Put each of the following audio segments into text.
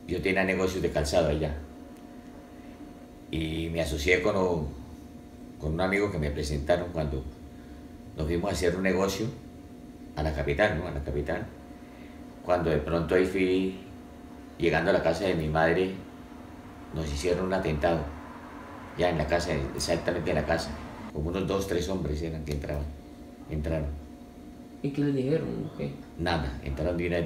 Yo tenía negocios de calzado allá y me asocié con un amigo que me presentaron cuando nos fuimos a hacer un negocio a la capital, ¿no? A la capital. Cuando de pronto ahí fui llegando a la casa de mi madre, nos hicieron un atentado, ya en la casa, exactamente en la casa. Como unos dos, tres hombres eran que entraron. ¿Y qué les dijeron? ¿Qué? Nada, entraron de una vez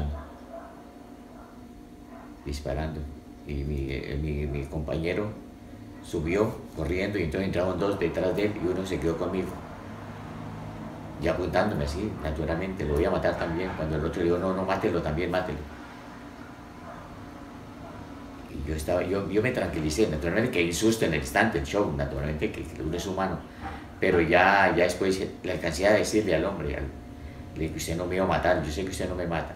disparando. Y mi compañero subió corriendo y entonces entraron dos detrás de él y uno se quedó conmigo. Y apuntándome así, naturalmente, lo voy a matar también. Cuando el otro dijo, no, no, mátelo también, mátelo. Y yo me tranquilicé, naturalmente que hay susto en el instante, el show, naturalmente que uno es humano. Pero ya después le alcancé a decirle al hombre, le dije, usted no me iba a matar, yo sé que usted no me mata.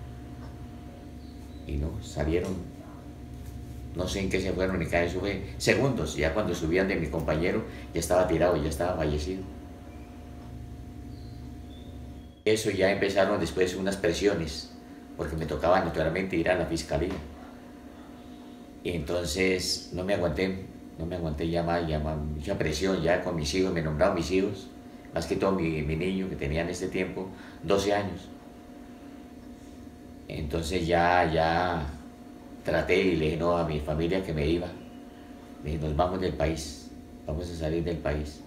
Y no, salieron, no sé en qué se fueron, ni cada sube segundos, ya cuando subían de mi compañero, ya estaba tirado, ya estaba fallecido. Eso ya empezaron después unas presiones, porque me tocaba naturalmente ir a la fiscalía. Y entonces no me aguanté ya más, mucha presión ya con mis hijos, me nombraron mis hijos, más que todo mi niño que tenía en ese tiempo 12 años. Entonces ya traté y le dije no a mi familia que me iba. Le dije, nos vamos del país, vamos a salir del país.